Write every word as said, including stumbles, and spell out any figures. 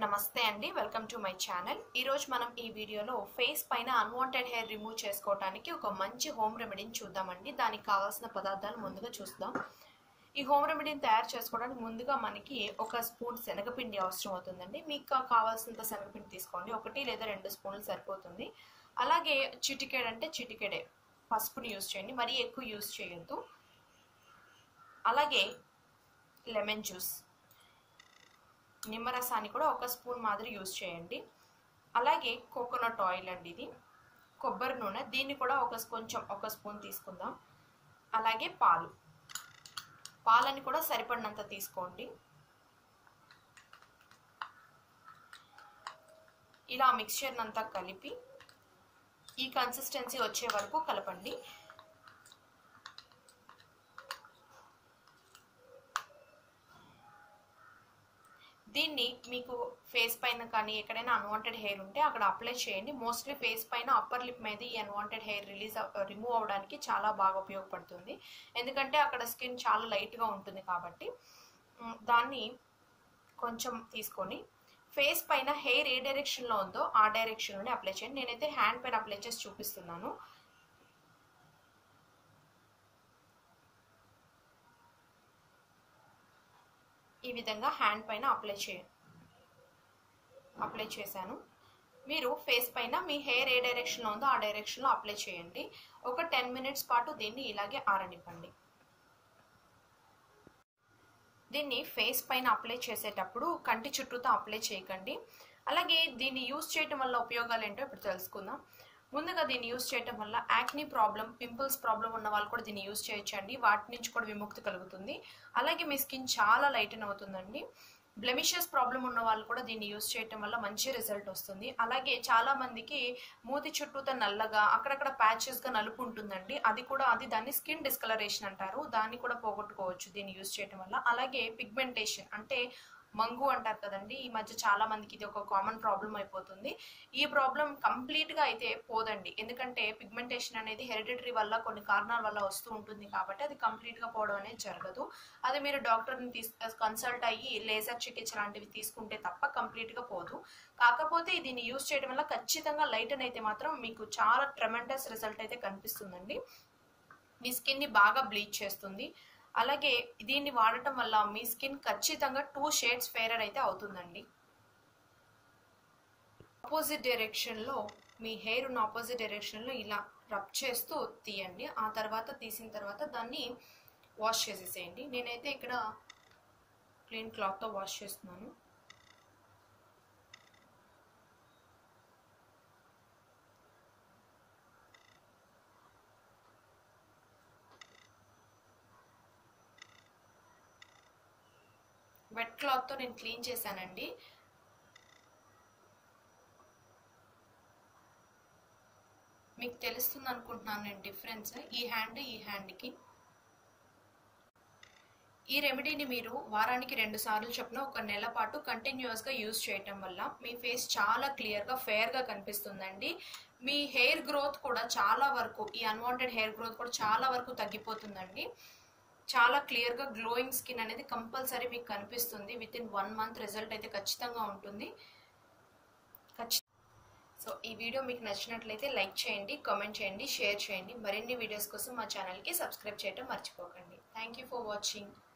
నమస్తే అండి, welcome to my channel. ఈ రోజు మనం ఈ వీడియోలో ఫేస్ పైన అన్వాంటెడ్ హెయిర్ రిమూవ్ చేసుకోవడానికి ఒక మంచి హోమ్ రెమెడీని చూద్దామండి. దానికి కావాల్సిన పదార్థాలు ముందుగా చూద్దాం. ఈ హోమ్ రెమెడీని తయారు చేసుకోవడానికి ముందుగా మనకి ఒక స్పూన్ శనగపిండి అవసరం అవుతుందండి. మీకు కావాల్సినంత శనగపిండి తీసుకోండి, ఒకటి లేదా రెండు స్పూన్లు సరిపోతుంది. అలాగే చిటికెడ్ అంటే చిటికెడే పసుపుని యూజ్ చేయండి, మరీ ఎక్కువ యూజ్ చేయొద్దు. అలాగే లెమన్ జ్యూస్, నిమ్మరసాన్ని కూడా ఒక స్పూన్ మాదిరి యూజ్ చేయండి. అలాగే కోకోనట్ ఆయిల్ అండి, ఇది కొబ్బరి నూనె, దీన్ని కూడా ఒక కొంచెం ఒక స్పూన్ తీసుకుందాం. అలాగే పాలు, పాలని కూడా సరిపడినంత తీసుకోండి. ఇలా మిక్స్చర్ అంతా కలిపి ఈ కన్సిస్టెన్సీ వచ్చే వరకు కలపండి. దీన్ని మీకు ఫేస్ పైన కానీ ఎక్కడైనా అన్వాంటెడ్ హెయిర్ ఉంటే అక్కడ అప్లై చేయండి. మోస్ట్లీ ఫేస్ పైన అప్పర్ లిప్ మీద ఈ అన్వాంటెడ్ హెయిర్ రిలీజ్ రిమూవ్ అవడానికి చాలా బాగా ఉపయోగపడుతుంది. ఎందుకంటే అక్కడ స్కిన్ చాలా లైట్గా ఉంటుంది కాబట్టి దాన్ని కొంచెం తీసుకొని ఫేస్ పైన హెయిర్ ఏ డైరెక్షన్లో ఉందో ఆ డైరెక్షన్లోనే అప్లై చేయండి. నేనైతే హ్యాండ్ పైన అప్లై చేసి చూపిస్తున్నాను. ఈ విధంగా హ్యాండ్ పైన అప్లై చే అప్లై చేశాను. మీరు ఫేస్ పైన మీ హెయిర్ ఏ డైరెక్షన్లో ఉందో ఆ డైరెక్షన్లో అప్లై చేయండి. ఒక టెన్ మినిట్స్ పాటు దీన్ని ఇలాగే ఆరనివ్వండి. దీన్ని ఫేస్ పైన అప్లై చేసేటప్పుడు కంటి చుట్టూతో అప్లై చేయకండి. అలాగే దీన్ని యూజ్ చేయటం వల్ల ఉపయోగాలు ఏంటో ఇప్పుడు తెలుసుకుందాం. ముందుగా దీన్ని యూజ్ చేయటం వల్ల యాక్నీ ప్రాబ్లం, పింపుల్స్ ప్రాబ్లం ఉన్న వాళ్ళు కూడా దీన్ని యూజ్ చేయొచ్చండి. వాటి నుంచి కూడా విముక్తి కలుగుతుంది. అలాగే మీ స్కిన్ చాలా లైటన్ అవుతుందండి. బ్లెమిషెస్ ప్రాబ్లం ఉన్న వాళ్ళు కూడా దీన్ని యూజ్ చేయటం వల్ల మంచి రిజల్ట్ వస్తుంది. అలాగే చాలా మందికి మూతి చుట్టూతో నల్లగా అక్కడక్కడ ప్యాచెస్గా నలుపు ఉంటుందండి. అది కూడా అది దాన్ని స్కిన్ డిస్కలరేషన్ అంటారు. దాన్ని కూడా పోగొట్టుకోవచ్చు దీన్ని యూజ్ చేయటం వల్ల. అలాగే పిగ్మెంటేషన్ అంటే మంగు అంటారు కదండి, ఈ మధ్య చాలా మందికి ఇది ఒక కామన్ ప్రాబ్లం అయిపోతుంది. ఈ ప్రాబ్లం కంప్లీట్గా అయితే పోదండి, ఎందుకంటే పిగ్మెంటేషన్ అనేది హెరిడిటరీ వల్ల కొన్ని కారణాల వల్ల వస్తూ ఉంటుంది కాబట్టి అది కంప్లీట్గా పోవడం అనేది జరగదు. అది మీరు డాక్టర్ని తీసు కన్సల్ట్ అయ్యి లేజర్ చికిత్స లాంటివి తీసుకుంటే తప్ప కంప్లీట్గా పోదు. కాకపోతే దీన్ని యూజ్ చేయడం వల్ల ఖచ్చితంగా లైటన్ అయితే మాత్రం మీకు చాలా ట్రెమెండస్ రిజల్ట్ అయితే కనిపిస్తుందండి. మీ స్కిన్ని బాగా బ్లీచ్ చేస్తుంది. అలాగే దీన్ని వాడటం వల్ల మీ స్కిన్ ఖచ్చితంగా టూ షేడ్స్ ఫేరర్ అయితే అవుతుందండి. ఆపోజిట్ డైరెక్షన్లో మీ హెయిర్ ఉన్న ఆపోజిట్ డైరెక్షన్లో ఇలా రబ్ చేస్తూ తీయండి. ఆ తర్వాత తీసిన తర్వాత దాన్ని వాష్ చేసేసేయండి. నేనైతే ఇక్కడ క్లీన్ క్లాత్తో వాష్ చేస్తున్నాను. వెట్ క్లాత్తో నేను క్లీన్ చేశానండి. మీకు తెలుస్తుంది అనుకుంటున్నాను నేను డిఫరెన్స్ ఈ హ్యాండ్ ఈ హ్యాండ్కి. ఈ రెమెడీని మీరు వారానికి రెండు సార్లు చొప్పున ఒక నెల పాటు కంటిన్యూస్గా యూజ్ చేయటం వల్ల మీ ఫేస్ చాలా క్లియర్గా ఫేర్గా కనిపిస్తుందండి. మీ హెయిర్ గ్రోత్ కూడా చాలా వరకు, ఈ అన్వాంటెడ్ హెయిర్ గ్రోత్ కూడా చాలా వరకు తగ్గిపోతుందండి. చాలా క్లియర్గా గ్లోయింగ్ స్కిన్ అనేది కంపల్సరీ మీకు కనిపిస్తుంది. Within one month result అయితే ఖచ్చితంగా ఉంటుంది. సో ఈ వీడియో మీకు నచ్చినట్లయితే లైక్ చేయండి, కామెంట్ చేయండి, షేర్ చేయండి. మరిన్ని వీడియోస్ కోసం మా ఛానల్కి సబ్స్క్రైబ్ చేయడం మర్చిపోకండి. Thank you for watching.